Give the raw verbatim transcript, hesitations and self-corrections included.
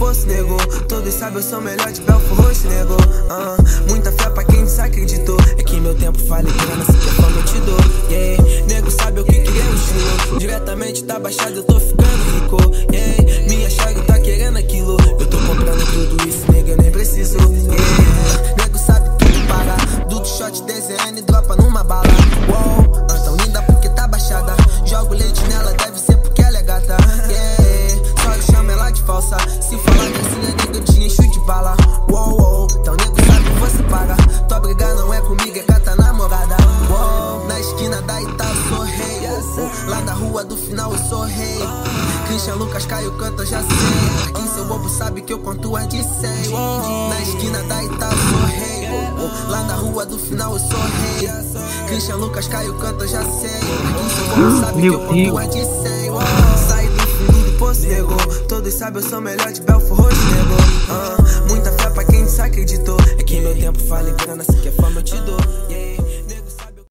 poço, nego. Todos sabem eu sou melhor de Belfort Roxo, nego. uh, Muita fé pra quem desacreditou. É que meu tempo fale grana, se quer fama eu te dou. Yeah, nego sabe o que queria o estilo. Diretamente tá baixado, eu tô ficando rico. Yeah, minha chave tá querendo aquilo. Eu tô comprando tudo isso, nego, eu nem preciso. Yeah, nego sabe tudo para. Duto shot D Z N dropa numa bala. Uou, nós tão linda porque tá baixada. Jogo leite nela, deve ser porque ela é gata. Yeah, só eu chamo ela de falsa. Se falar que assim é nego, eu te encho de bala. Uou, uou, então nego sabe que você paga. Tua briga não é comigo, é com a tua namorada. Uou, na esquina da Ita eu sou rei. Lá na rua do final eu sou rei. Christian Lucas Caio canta, já sei. Aqui seu bobo sabe que eu conto é de cem. Na esquina da Ita eu sou rei. Lá na rua do final eu sou rei. Christian Lucas Caio canta, já sei. Aqui seu bobo sabe que eu conto é de cem. Sai do fundo do poço, nego. Todos sabem eu sou melhor de Belfort Roxo, nego. uh, Muita fé pra quem desacreditou. É que meu tempo fale grana, se quer fama eu te dou. Yeah.